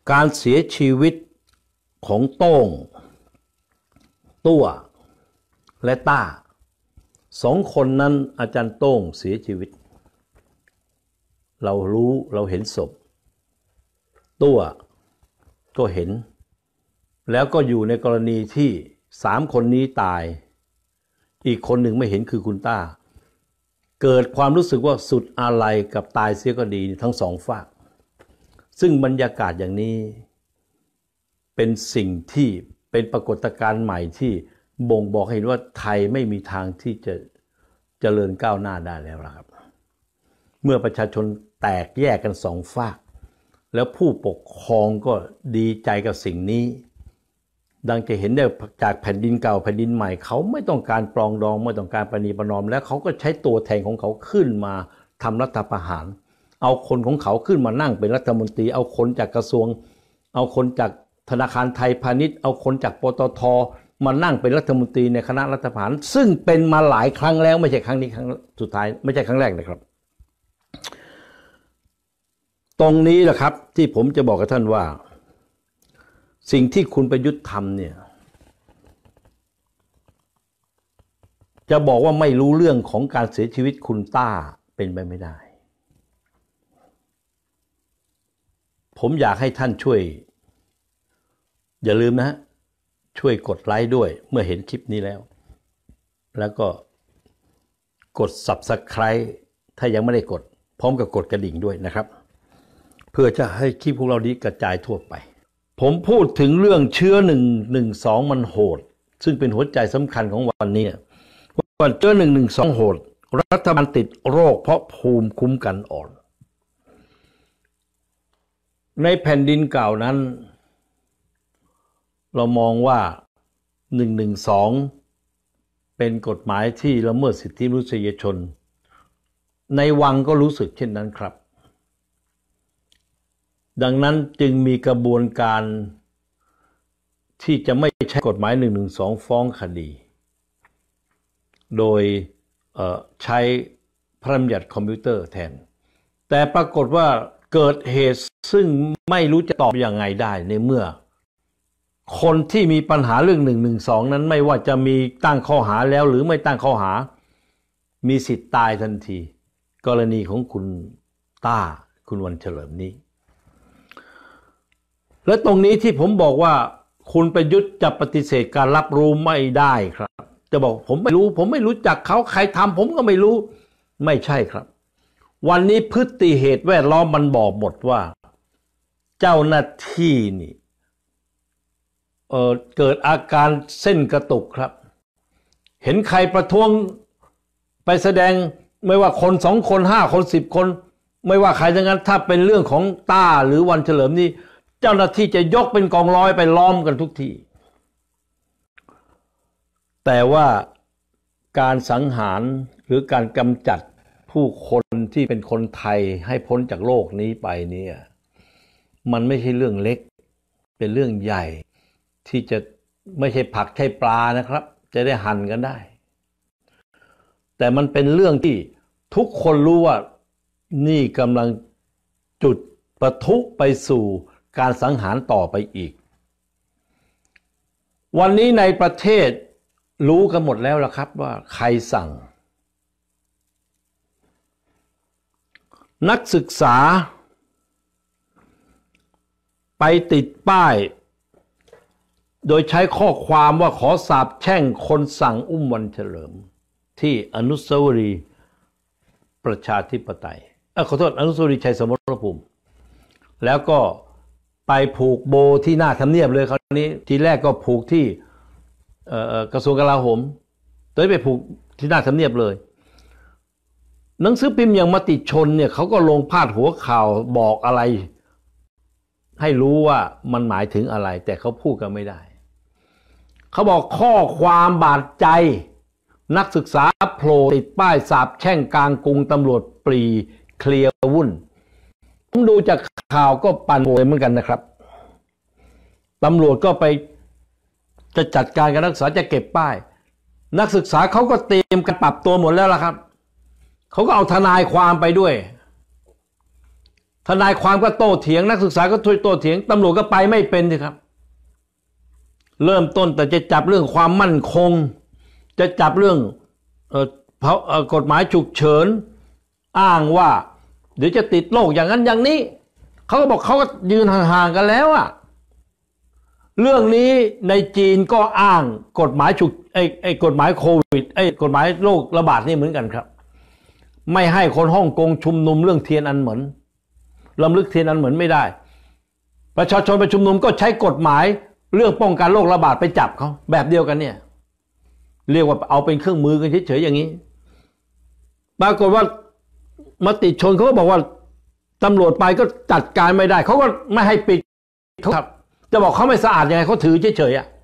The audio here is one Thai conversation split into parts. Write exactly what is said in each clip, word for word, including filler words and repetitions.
การเสียชีวิตของโต้งตัวและต้าสองคนนั้นอาจารย์โต้งเสียชีวิตเรารู้เราเห็นศพตัวก็เห็นแล้วก็อยู่ในกรณีที่สามคนนี้ตายอีกคนหนึ่งไม่เห็นคือคุณต้าเกิดความรู้สึกว่าสุดอาลัยกับตายเสียก็ดีทั้งสองฝ่ายซึ่งบรรยากาศอย่างนี้เป็นสิ่งที่เป็นปรากฏการณ์ใหม่ที่บ่งบอกให้เห็นว่าไทยไม่มีทางที่จะเจริญก้าวหน้าได้แล้วครับเมื่อประชาชนแตกแยกกันสองฝ่ายแล้วผู้ปกครองก็ดีใจกับสิ่งนี้ดังจะเห็นได้จากแผ่นดินเก่าแผ่นดินใหม่เขาไม่ต้องการปรองดองไม่ต้องการประนีประนอมแล้วเขาก็ใช้ตัวแทนของเขาขึ้นมาทำรัฐประหารเอาคนของเขาขึ้นมานั่งเป็นรัฐมนตรีเอาคนจากกระทรวงเอาคนจากธนาคารไทยพาณิชย์เอาคนจากปตท.มานั่งเป็นรัฐมนตรีในคณะรัฐประหารซึ่งเป็นมาหลายครั้งแล้วไม่ใช่ครั้งนี้ครั้งสุดท้ายไม่ใช่ครั้งแรกนะครับตรงนี้แหละครับที่ผมจะบอกกับท่านว่าสิ่งที่คุณประยุทธ์ทำเนี่ยจะบอกว่าไม่รู้เรื่องของการเสียชีวิตคุณต้าเป็นไปไม่ได้ผมอยากให้ท่านช่วยอย่าลืมนะฮะช่วยกดไลค์ด้วยเมื่อเห็นคลิปนี้แล้วแล้วก็กด ซับสไครบ์ ถ้ายังไม่ได้กดพร้อมกับกดกระดิ่งด้วยนะครับเพื่อจะให้คลิปพวกเรานี้กระจายทั่วไปผมพูดถึงเรื่องเชื้อหนึ่งหนึ่งสองมันโหดซึ่งเป็นหัวใจสำคัญของวันนี้ว่าเชื้อหนึ่งหนึ่งสองโหดรัฐบาลติดโรคเพราะภูมิคุ้มกันอ่อนในแผ่นดินเก่านั้นเรามองว่าหนึ่งหนึ่งสองเป็นกฎหมายที่ละเมิดสิทธิมนุษยชนในวังก็รู้สึกเช่นนั้นครับดังนั้นจึงมีกระบวนการที่จะไม่ใช้กฎหมายหนึ่งหนึ่งสองฟ้องคดีโดยใช้พระราชบัญญัติคอมพิวเตอร์แทนแต่ปรากฏว่าเกิดเหตุซึ่งไม่รู้จะตอบยังไงได้ในเมื่อคนที่มีปัญหาเรื่องหนึ่งหนึ่งสองนั้นไม่ว่าจะมีตั้งข้อหาแล้วหรือไม่ตั้งข้อหามีสิทธิ์ตายทันทีกรณีของคุณต้าคุณวันเฉลิมนี้และตรงนี้ที่ผมบอกว่าคุณประยุทธ์จะปฏิเสธการรับรู้ไม่ได้ครับจะบอกผมไม่รู้ผมไม่รู้จักเขาใครทำผมก็ไม่รู้ไม่ใช่ครับวันนี้พฤติเหตุแวดล้อมมันบอกหมดว่าเจ้าหน้าที่นี่เอ่อเกิดอาการเส้นกระตุกครับเห็นใครประท้วงไปแสดงไม่ว่าคนสองคนห้าคนสิบคนไม่ว่าใครทั้งนั้นถ้าเป็นเรื่องของต้าหรือวันเฉลิมนี่เจ้าหน้าที่จะยกเป็นกองร้อยไปล้อมกันทุกทีแต่ว่าการสังหารหรือการกำจัดผู้คนที่เป็นคนไทยให้พ้นจากโลกนี้ไปเนี่ยมันไม่ใช่เรื่องเล็กเป็นเรื่องใหญ่ที่จะไม่ใช่ผักใช่ปลานะครับจะได้หั่นกันได้แต่มันเป็นเรื่องที่ทุกคนรู้ว่านี่กำลังจุดปะทุไปสู่การสังหารต่อไปอีกวันนี้ในประเทศรู้กันหมดแล้วล่ะครับว่าใครสั่งนักศึกษาไปติดป้ายโดยใช้ข้อความว่าขอสาปแช่งคนสั่งอุ้มวันเฉลิมที่อนุสาวรีย์ประชาธิปไตยเออขอโทษอนุสาวรีย์ชัยสมรภูมิแล้วก็ไปผูกโบที่หน้าทำเนียบเลยคราวนี้ทีแรกก็ผูกที่กระทรวงกลาโหมตอนนี้ไปผูกที่หน้าทำเนียบเลยหนังสือพิมพ์อย่างมติชนเนี่ยเขาก็ลงพาดหัวข่าวบอกอะไรให้รู้ว่ามันหมายถึงอะไรแต่เขาพูดกันไม่ได้เขาบอกข้อความบาดใจนักศึกษาโผล่ติดป้ายสาปแช่งกลางกรุงตำรวจปรีเคลียร์วุ่นผมดูจากข่าวก็ปั่นโวยเหมือนกันนะครับตำรวจก็ไปจะจัดการกับนักศึกษาจะเก็บป้ายนักศึกษาเขาก็เตรียมกันปรับตัวหมดแล้วล่ะครับเขาก็เอาทนายความไปด้วยทนายความก็โต้เถียงนักศึกษาก็ช่วยโต้เถียงตำรวจก็ไปไม่เป็นสิครับเริ่มต้นแต่จะจับเรื่องความมั่นคงจะจับเรื่องเอ่อเพราะกฎหมายฉุกเฉินอ้างว่าเดี๋ยวจะติดโรคอย่างนั้นอย่างนี้เขาก็บอกเขาก็ยืนห่างๆกันแล้วอะเรื่องนี้ในจีนก็อ้างกฎหมายฉุกไอ้ไอ้กฎหมายโควิดไอ้กฎหมายโรคระบาดนี่เหมือนกันครับไม่ให้คนฮ่องกงชุมนุมเรื่องเทียนอันเหมินรำลึกเทียนอันเหมินไม่ได้ประชาชนไปชุมนุมก็ใช้กฎหมายเรื่องป้องกันโรคระบาดไปจับเขาแบบเดียวกันเนี่ยเรียกว่าเอาเป็นเครื่องมือกันเฉยๆอย่างนี้ปรากฏว่ามติชนเขาก็บอกว่าตำรวจไปก็จัดการไม่ได้เขาก็ไม่ให้ปิดเขาครับจะบอกเขาไม่สะอาดยังไงเขาถือเฉยๆอ่ะ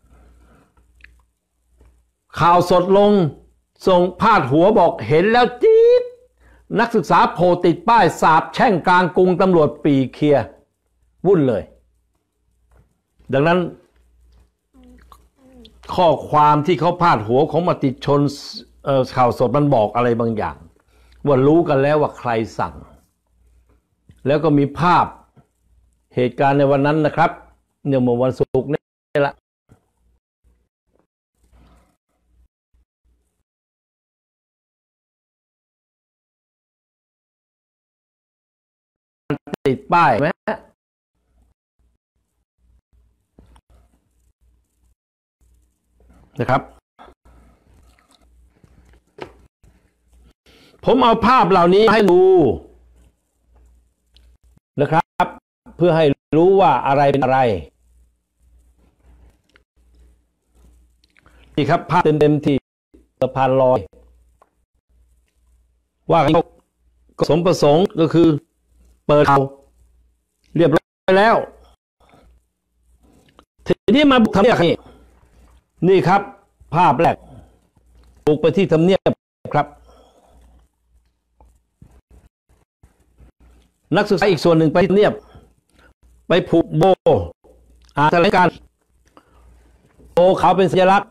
ข่าวสดลงส่งพาดหัวบอกเห็นแล้วจี๊ดนักศึกษาโผล่ติดป้ายสาบแช่งกลางกรุงตำรวจปีเคลียร์วุ่นเลยดังนั้นข้อความที่เขาพาดหัวของมติชนข่าวสดมันบอกอะไรบางอย่างว่ารู้กันแล้วว่าใครสั่งแล้วก็มีภาพเหตุการณ์ในวันนั้นนะครับเนี่ยเมื่อวันศุกร์นี่ละติดป้ายไหมนะครับผมเอาภาพเหล่านี้ให้ดูนะครับเพื่อให้รู้ว่าอะไรเป็นอะไรนี่ครับภาพเต็มๆที่สะพานลอยว่าก็สมประสงค์ก็คือเปิดเขาเรียบร้อยแล้วทีนี้มาบุกทำเนียบนี่นี่ครับภาพแรกบุกไปที่ทำเนียบครับนักศึกษาอีกส่วนหนึ่งไปทำเนียบไปผูกโบอ่านแถลงการโบเขาเป็นสัญลักษณ์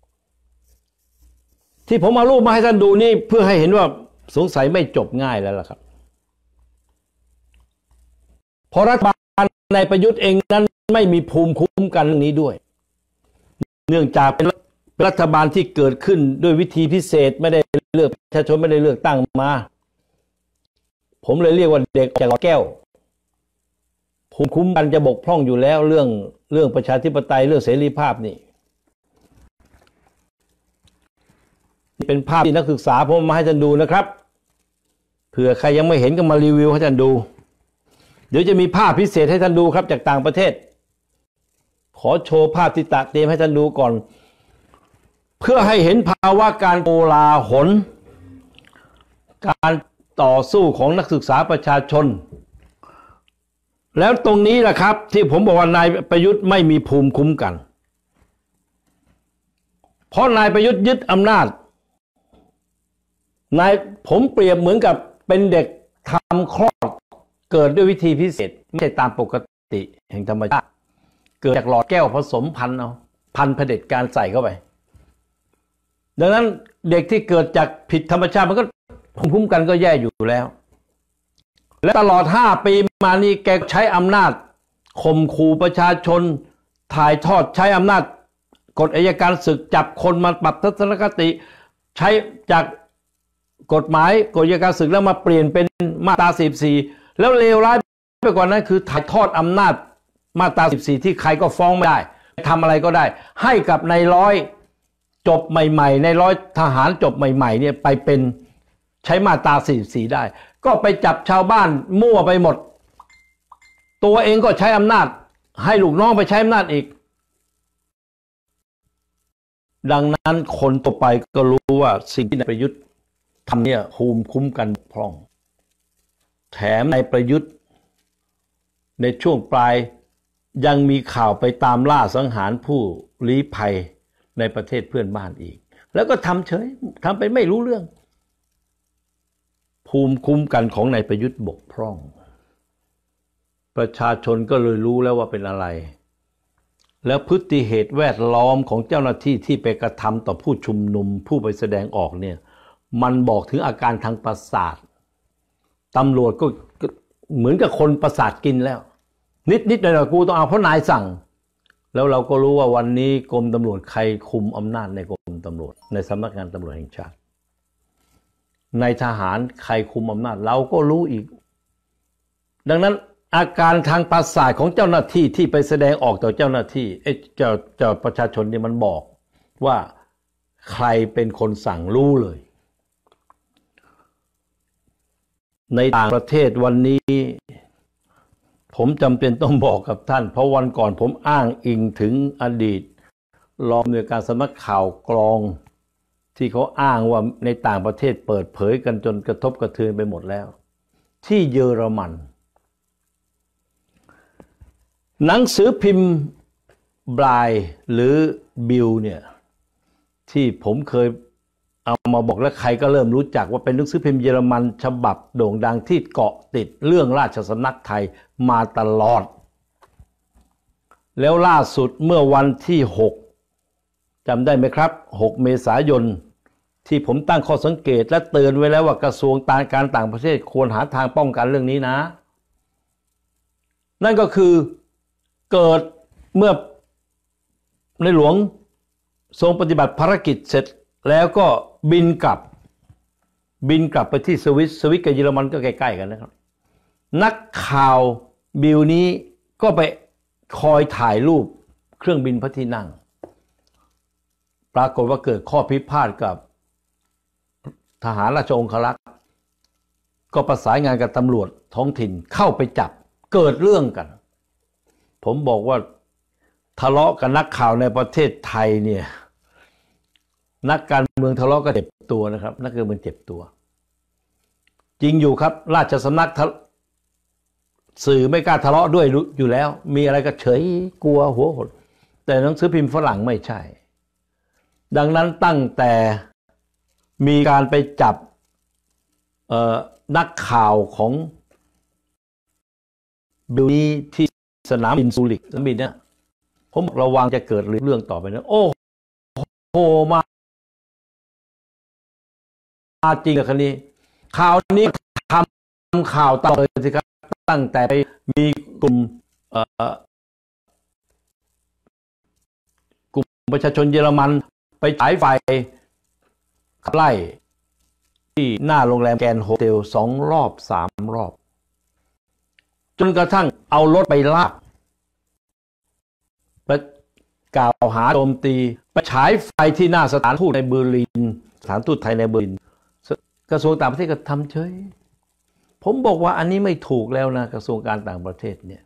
ที่ผมเอารูปมาให้ท่านดูนี่เพื่อให้เห็นว่าสงสัยไม่จบง่ายแล้วล่ะครับเพราะรัฐบาลในประยุทธ์เองนั้นไม่มีภูมิคุ้มกันเรื่องนี้ด้วยเนื่องจากเป็นรัฐบาลที่เกิดขึ้นด้วยวิธีพิเศษไม่ได้เลือกประชาชนไม่ได้เลือกตั้งมาผมเลยเรียกว่าเด็กจากหลอดแก้วภูมิคุ้มกันจะบกพร่องอยู่แล้วเรื่องเรื่องประชาธิปไตยเรื่องเสรีภาพนี่เป็นภาพที่นักศึกษาผมมาให้ท่านดูนะครับเผื่อใครยังไม่เห็นก็มารีวิวให้ท่านดูเดี๋ยวจะมีภาพพิเศษให้ท่านดูครับจากต่างประเทศขอโชว์ภาพที่ตัดเตรียมให้ท่านดูก่อนเพื่อให้เห็นภาวะการโกลาหลการต่อสู้ของนักศึกษาประชาชนแล้วตรงนี้แหละครับที่ผมบอกว่านายประยุทธ์ไม่มีภูมิคุ้มกันเพราะนายประยุทธ์ยึดอำนาจนายผมเปรียบเหมือนกับเป็นเด็กทำคลอดเกิดด้วยวิธีพิเศษไม่ใช่ตามปกติแห่งธรรมชาติเกิดจากหลอดแก้วผสมพันธุ์เอาพันธุ์เผด็จการใส่เข้าไปดังนั้นเด็กที่เกิดจากผิดธรรมชาติมันก็ภูมิคุ้มกันก็แย่อยู่แล้วและตลอดห้าปีมานี้แกใช้อำนาจข่มขู่ประชาชนถ่ายทอดใช้อำนาจกฎอัยการศึกจับคนมาปรับทัศนคติใช้จากกฎหมายกฎอัยการศึกแล้วมาเปลี่ยนเป็นมาตราสี่สิบสี่แล้วเลวร้ายไปกว่านั้นคือถ่ายทอดอำนาจมาตราสิบสี่ที่ใครก็ฟ้องไม่ได้ทำอะไรก็ได้ให้กับนายร้อยจบใหม่ๆในร้อยทหารจบใหม่ๆเนี่ยไปเป็นใช้มาตราสี่สิบสี่ได้ก็ไปจับชาวบ้านมั่วไปหมดตัวเองก็ใช้อำนาจให้ลูกน้องไปใช้อำนาจอีกดังนั้นคนต่อไปก็รู้ว่าสิ่งที่นายประยุทธ์ทำเนี่ยภูมิคุ้มกันพร่องแถมนายประยุทธ์ในช่วงปลายยังมีข่าวไปตามล่าสังหารผู้ลี้ภัยในประเทศเพื่อนบ้านอีกแล้วก็ทำเฉยทำไปไม่รู้เรื่องภูมิคุ้มกันของนายประยุทธ์บกพร่องประชาชนก็เลยรู้แล้วว่าเป็นอะไรแล้วพฤติเหตุแวดล้อมของเจ้าหน้าที่ที่ไปกระทำต่อผู้ชุมนุมผู้ไปแสดงออกเนี่ยมันบอกถึงอาการทางประสาทตำรวจก็เหมือนกับคนประสาทกินแล้วนิดนิดหน่อยๆกูต้องเอาเพราะนายสั่งแล้วเราก็รู้ว่าวันนี้กรมตำรวจใครคุมอำนาจในกรมตำรวจในสำนักงานตำรวจแห่งชาติในทหารใครคุมอำนาจเราก็รู้อีกดังนั้นอาการทางประสาทของเจ้าหน้าที่ที่ไปแสดงออกต่อเจ้าหน้าที่เอ้เจ้าเจ้าประชาชนเนี่ยมันบอกว่าใครเป็นคนสั่งรู้เลยในต่างประเทศวันนี้ผมจำเป็นต้องบอกกับท่านเพราะวันก่อนผมอ้างอิงถึงอดีตรองผู้อำนวยการสำนักข่าวกรองที่เขาอ้างว่าในต่างประเทศเปิดเผยกันจนกระทบกระเทือนไปหมดแล้วที่เยอรมันหนังสือพิมพ์บรายหรือบิลเนี่ยที่ผมเคยเอามาบอกแล้วใครก็เริ่มรู้จักว่าเป็นหนังสือพิมพ์เยอรมันฉบับโด่งดังที่เกาะติดเรื่องราชสำนักไทยมาตลอดแล้วล่าสุดเมื่อวันที่หกจำได้ไหมครับหกเมษายนที่ผมตั้งข้อสังเกตและเตือนไว้แล้วว่ากระทรวงการต่างประเทศควรหาทางป้องกันเรื่องนี้นะนั่นก็คือเกิดเมื่อในหลวงทรงปฏิบัติภารกิจเสร็จแล้วก็บินกลับบินกลับไปที่สวิสสวิสกับเยอรมันก็ใกล้ๆกันนะครับนักข่าวบิลนี้ก็ไปคอยถ่ายรูปเครื่องบินพระที่นั่งปรากฏว่าเกิดข้อพิพาทกับทหารราชองครักษ์ก็ประสานงานกับตำรวจท้องถิ่นเข้าไปจับเกิดเรื่องกันผมบอกว่าทะเลาะกับนักข่าวในประเทศไทยเนี่ยนักการเมืองทะเลาะก็เจ็บตัวนะครับนักการเมืองเจ็บตัวจริงอยู่ครับราชสำนักสื่อไม่กล้าทะเลาะด้วยอยู่แล้วมีอะไรก็เฉยกลัวหัวหดแต่หนังสือพิมพ์ฝรั่งไม่ใช่ดังนั้นตั้งแต่มีการไปจับนักข่าวของบิลนี้ที่สนามบินซูริกสนามบินเนี่ยผมระวังจะเกิดเรื่องต่อไปนะโอ้โหมาจริงกับคนี้ข่าวนี้ทำข่าวต่อเลยสิครับตั้งแต่มีกลุ่มกลุ่มประชาชนเยอรมันไปฉายไฟไล่ที่หน้าโรงแรมแกรนด์โฮเทลสองรอบสามรอบจนกระทั่งเอารถไปลากไปกล่าวหาโจมตีไปฉายไฟที่หน้าสถานทูตในเบอร์ลินสถานทูตไทยในเบอร์ลินกระทรวงต่างประเทศก็ทำเฉยผมบอกว่าอันนี้ไม่ถูกแล้วนะกระทรวงการต่างประเทศเนี่ย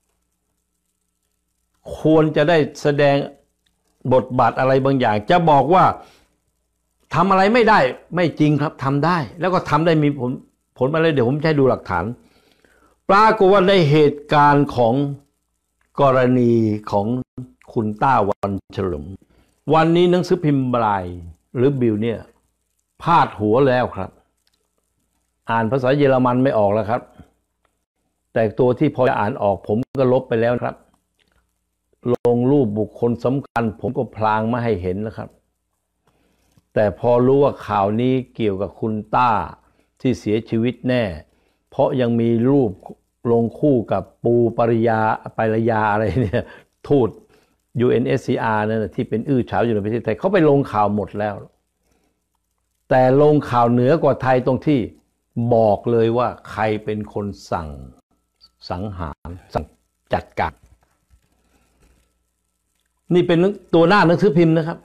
ควรจะได้แสดงบทบาทอะไรบางอย่างจะบอกว่าทำอะไรไม่ได้ไม่จริงครับทำได้แล้วก็ทำได้มีผลผลอะไรเดี๋ยวผมจะให้ดูหลักฐานปรากฏว่าในเหตุการณ์ของกรณีของคุณต้าวันเฉลิมวันนี้หนังสือพิมพ์บรายหรือบิลเนี่ยพาดหัวแล้วครับอ่านภาษาเยอรมันไม่ออกแล้วครับแต่ตัวที่พอจะอ่านออกผมก็ลบไปแล้วครับลงรูปบุคคลสำคัญผมก็พลางไม่ให้เห็นนะครับแต่พอรู้ว่าข่าวนี้เกี่ยวกับคุณต้าที่เสียชีวิตแน่เพราะยังมีรูปลงคู่กับปูปริยาปริยาอะไรเนี่ยทูต ยู เอ็น เอส ซี อาร์ นั่นที่เป็นอื้อฉาวอยู่ในประเทศไทยเขาไปลงข่าวหมดแล้วแต่ลงข่าวเหนือกว่าไทยตรงที่บอกเลยว่าใครเป็นคนสั่งสังหารสั่งจัดการนี่เป็นตัวหน้าหนังสือพิมพ์นะครับ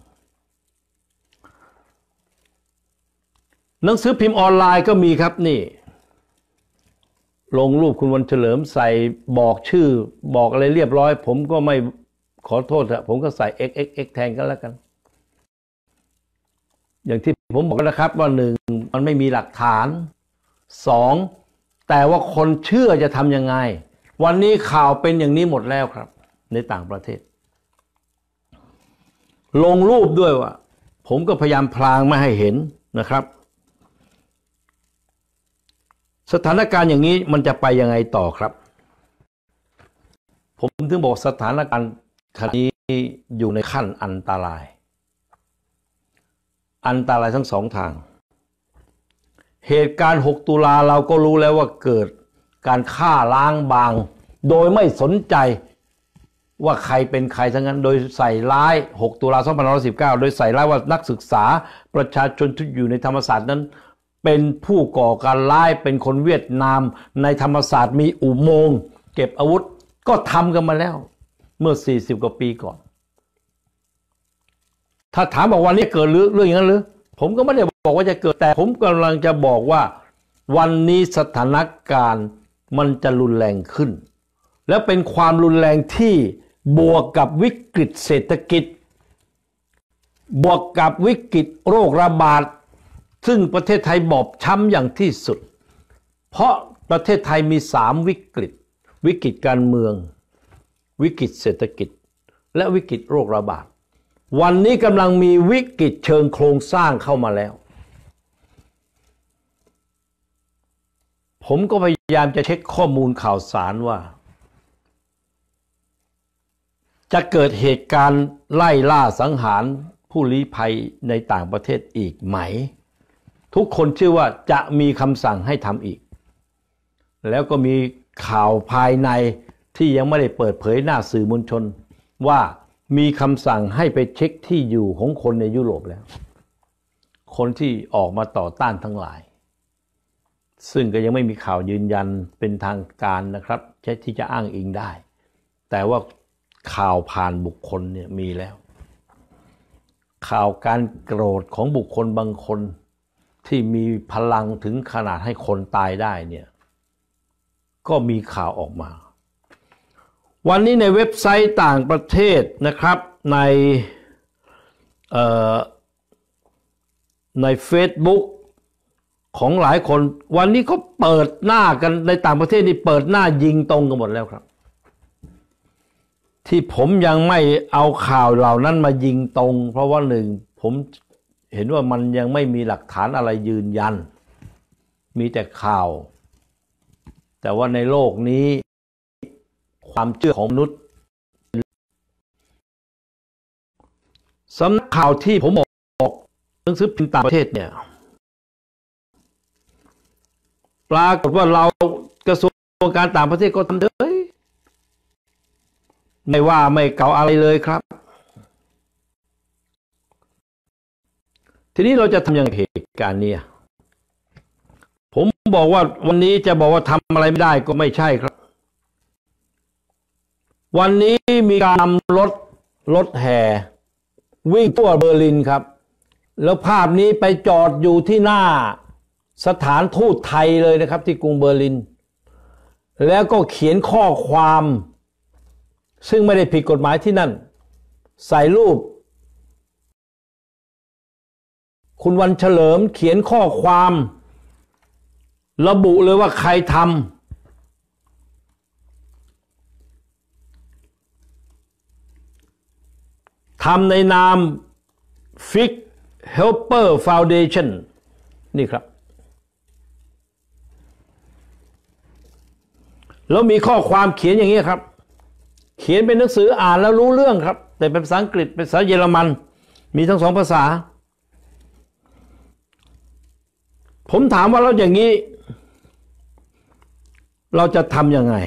หนังสือพิมพ์ออนไลน์ก็มีครับนี่ลงรูปคุณวันเฉลิมใส่บอกชื่อบอกอะไรเรียบร้อยผมก็ไม่ขอโทษครับผมก็ใส่ เอ็กซ์ เอ็กซ์ เอ็กซ์ แทนกันแล้วกันอย่างที่ผมบอกนะครับว่าหนึ่งมันไม่มีหลักฐานสองแต่ว่าคนเชื่อจะทำยังไงวันนี้ข่าวเป็นอย่างนี้หมดแล้วครับในต่างประเทศลงรูปด้วยว่าผมก็พยายามพลางไม่ให้เห็นนะครับสถานการณ์อย่างนี้มันจะไปยังไงต่อครับผมถึงบอกสถานการณ์ขณะนี้อยู่ในขั้นอันตรายอันตรายทั้งสองทางเหตุการณ์หกตุลาเราก็รู้แล้วว่าเกิดการฆ่าล้างบางโดยไม่สนใจว่าใครเป็นใครทั้งนั้นโดยใส่ร้ายหกตุลาสองพันห้าร้อยสิบเก้าโดยใส่ร้ายว่านักศึกษาประชาชนที่อยู่ในธรรมศาสตร์นั้นเป็นผู้ก่อการร้ายเป็นคนเวียดนามในธรรมศาสตร์มีอุโมงค์เก็บอาวุธก็ทำกันมาแล้วเมื่อสี่สิบกว่าปีก่อนถ้าถามบอกวันนี้เกิดเรื่องอย่างนั้นหรือผมก็ไม่ได้บอกว่าจะเกิดแต่ผมกำลังจะบอกว่าวันนี้สถานการณ์มันจะรุนแรงขึ้นและเป็นความรุนแรงที่บวกกับวิกฤตเศรษฐกิจบวกกับวิกฤตโรคระบาดซึ่งประเทศไทยบอบช้ำอย่างที่สุดเพราะประเทศไทยมีสามวิกฤตวิกฤตการเมืองวิกฤตเศรษฐกิจและวิกฤตโรคระบาดวันนี้กำลังมีวิกฤตเชิงโครงสร้างเข้ามาแล้วผมก็พยายามจะเช็คข้อมูลข่าวสารว่าจะเกิดเหตุการณ์ไล่ล่าสังหารผู้ลี้ภัยในต่างประเทศอีกไหมทุกคนเชื่อว่าจะมีคำสั่งให้ทำอีกแล้วก็มีข่าวภายในที่ยังไม่ได้เปิดเผยหน้าสื่อมวลชนว่ามีคำสั่งให้ไปเช็คที่อยู่ของคนในยุโรปแล้วคนที่ออกมาต่อต้านทั้งหลายซึ่งก็ยังไม่มีข่าวยืนยันเป็นทางการนะครับใช้ที่จะอ้างอิงได้แต่ว่าข่าวผ่านบุคคลเนี่ยมีแล้วข่าวการโกรธของบุคคลบางคนที่มีพลังถึงขนาดให้คนตายได้เนี่ยก็มีข่าวออกมาวันนี้ในเว็บไซต์ต่างประเทศนะครับในเอ่อใน Facebook ของหลายคนวันนี้เขาเปิดหน้ากันในต่างประเทศนี่เปิดหน้ายิงตรงกันหมดแล้วครับที่ผมยังไม่เอาข่าวเหล่านั้นมายิงตรงเพราะว่าหนึ่งผมเห็นว่ามันยังไม่มีหลักฐานอะไรยืนยันมีแต่ข่าวแต่ว่าในโลกนี้ความเชื่อของมนุษย์สำนักข่าวที่ผมบอกหนังสือพิมพ์ต่างประเทศเนี่ยปรากฏว่าเรากระทรวงการต่างประเทศก็ทำเลยไม่ว่าไม่เก่าอะไรเลยครับทีนี้เราจะทำอย่างเหตุการณ์นี้ผมบอกว่าวันนี้จะบอกว่าทำอะไรไม่ได้ก็ไม่ใช่ครับวันนี้มีการนำรถรถแห่วิ่งทั่วเบอร์ลินครับแล้วภาพนี้ไปจอดอยู่ที่หน้าสถานทูตไทยเลยนะครับที่กรุงเบอร์ลินแล้วก็เขียนข้อความซึ่งไม่ได้ผิดกฎหมายที่นั่นใส่รูปคุณวันเฉลิมเขียนข้อความระบุเลยว่าใครทำทำในนาม Fig Helper Foundation นี่ครับแล้วมีข้อความเขียนอย่างนี้ครับเขียนเป็นหนังสืออ่านแล้วรู้เรื่องครับแต่เป็นภาษาอังกฤษเป็นภาษาเยอรมันมีทั้งสองภาษาผมถามว่าเราอย่างนี้เราจะทำยังไง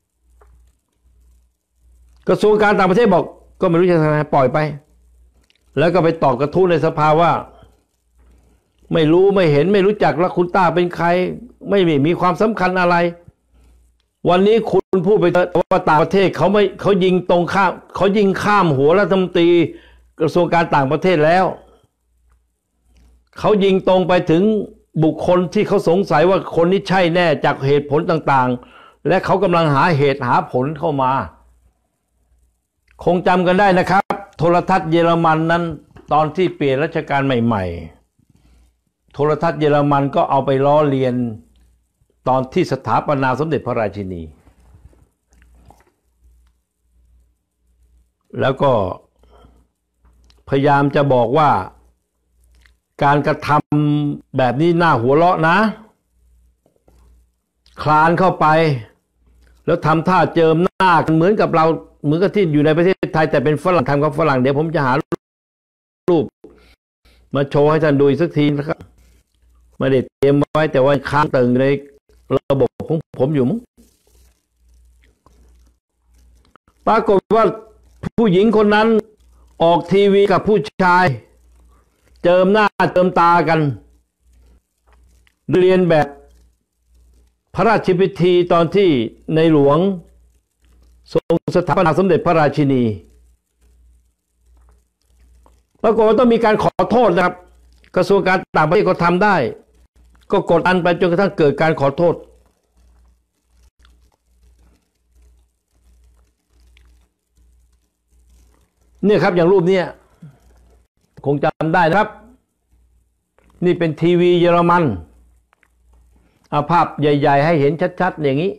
กระทรวงการต่างประเทศบอกก็ไม่รู้จะทำยังไงปล่อยไปแล้วก็ไปตอบกระทู้ในสภาว่าไม่รู้ไม่เห็นไม่รู้จักแล้วคุณต้าเป็นใครไม่มีความสำคัญอะไรวันนี้คุณพูดไปว่าต่างประเทศเขาไม่เขายิงตรงข้ามเขายิงข้ามหัวรัฐมนตรีกระทรวงการต่างประเทศแล้วเขายิงตรงไปถึงบุคคลที่เขาสงสัยว่าคนนี้ใช่แน่จากเหตุผลต่างๆและเขากำลังหาเหตุหาผลเข้ามาคงจำกันได้นะครับโทรทัศน์เยอรมันนั้นตอนที่เปลี่ยนรัชกาลใหม่ๆโทรทัศน์เยอรมันก็เอาไปล้อเลียนตอนที่สถาปนาสมเด็จพระราชินีแล้วก็พยายามจะบอกว่าการกระทำแบบนี้น่าหัวเราะนะคลานเข้าไปแล้วทำท่าเจิมหน้าเหมือนกับเราเหมือนกับที่อยู่ในประเทศไทยแต่เป็นฝรั่งทำกับฝรั่งเดี๋ยวผมจะหารูปมาโชว์ให้ท่านดูอีกสักทีนะครับไม่ได้เตรียมไว้แต่ว่าค้างตึงในระบบของผมอยู่มั้งปรากฏว่าผู้หญิงคนนั้นออกทีวีกับผู้ชายเจิมหน้าเจิมตากันเรียนแบบพระราชพิธีตอนที่ในหลวงทรงสถาปนาสมเด็จพระราชินีปรากฏว่าต้องมีการขอโทษนะครับกระทรวงการต่างประเทศก็ทำได้ก็กดอันไปจนกระทั่งเกิดการขอโทษเนี่ยครับอย่างรูปนี้คงจำได้นะครับนี่เป็นทีวีเยอรมันเอาภาพใหญ่ๆให้เห็นชัดๆอย่างนี้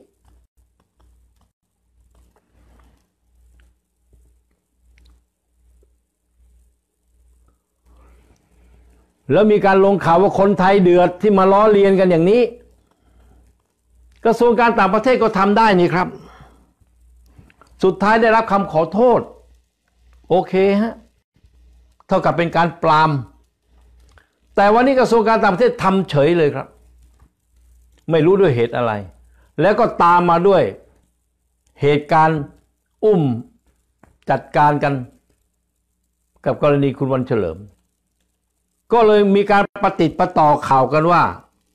แล้วมีการลงข่าวว่าคนไทยเดือดที่มาล้อเลียนกันอย่างนี้กระทรวงการต่างประเทศก็ทำได้นี่ครับสุดท้ายได้รับคำขอโทษโอเคฮะเท่ากับเป็นการปรามแต่วันนี้กระทรวงการต่างประเทศทำเฉยเลยครับไม่รู้ด้วยเหตุอะไรแล้วก็ตามมาด้วยเหตุการณ์อุ้มจัดการกันกับกรณีคุณวันเฉลิมก็เลยมีการประติดประต่อข่าวกันว่า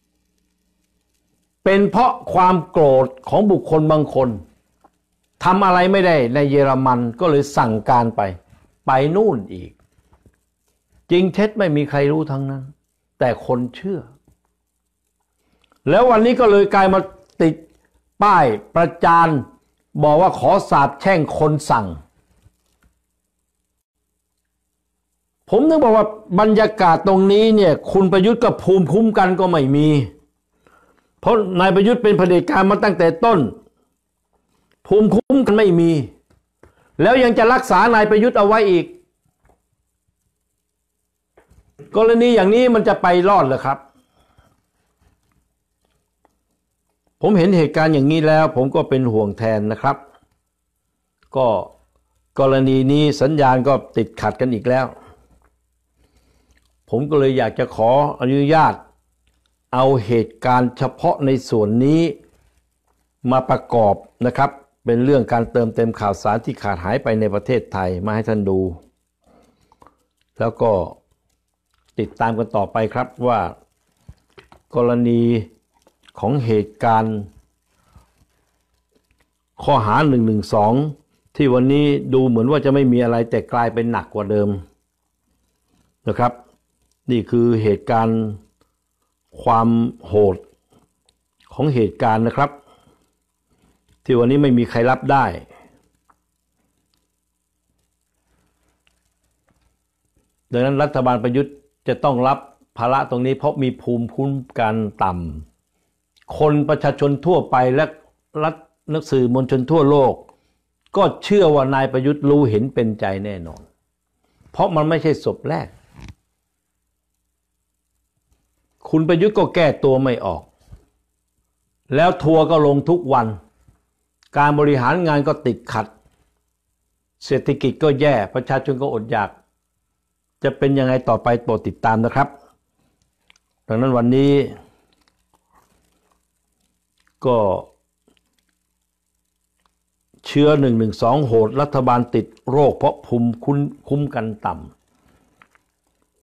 เป็นเพราะความโกรธของบุคคลบางคนทำอะไรไม่ได้ในเยอรมันก็เลยสั่งการไปไปนู่นอีกจริงเท็จไม่มีใครรู้ทั้งนั้นแต่คนเชื่อแล้ววันนี้ก็เลยกลายมาติดป้ายประจานบอกว่าขอสาปแช่งคนสั่งผมนึกบอกว่าบรรยากาศตรงนี้เนี่ยคุณประยุทธ์กับภูมิคุ้มกันก็ไม่มีเพราะนายประยุทธ์เป็นเผด็จการมาตั้งแต่ต้นภูมิคุ้มกันไม่มีแล้วยังจะรักษานายประยุทธ์เอาไว้อีกกรณีอย่างนี้มันจะไปรอดเหรอครับผมเห็นเหตุการณ์อย่างนี้แล้วผมก็เป็นห่วงแทนนะครับก็กรณีนี้สัญญาณก็ติดขัดกันอีกแล้วผมก็เลยอยากจะขออนุญาตเอาเหตุการณ์เฉพาะในส่วนนี้มาประกอบนะครับเป็นเรื่องการเติมเต็มข่าวสารที่ขาดหายไปในประเทศไทยมาให้ท่านดูแล้วก็ติดตามกันต่อไปครับว่ากรณีของเหตุการณ์ข้อหาหนึ่งหนึ่งสองที่วันนี้ดูเหมือนว่าจะไม่มีอะไรแต่กลายเป็นหนักกว่าเดิมนะครับนี่คือเหตุการณ์ความโหดของเหตุการณ์นะครับที่วันนี้ไม่มีใครรับได้ดังนั้นรัฐบาลประยุทธ์จะต้องรับภาระตรงนี้เพราะมีภูมิคุ้มกันต่ำคนประชาชนทั่วไปและรัฐนักสื่อมวลชนทั่วโลกก็เชื่อว่านายประยุทธ์รู้เห็นเป็นใจแน่นอนเพราะมันไม่ใช่ศพแรกคุณประยุทธ์ก็แก้ตัวไม่ออกแล้วทัวร์ก็ลงทุกวันการบริหารงานก็ติดขัดเศรษฐกิจก็แย่ประชาชนก็อดอยากจะเป็นยังไงต่อไปโปรดติดตามนะครับดังนั้นวันนี้ก็เชื้อหนึ่งหนึ่งสองโหดรัฐบาลติดโรคเพราะภูมิคุ้มกันต่ำ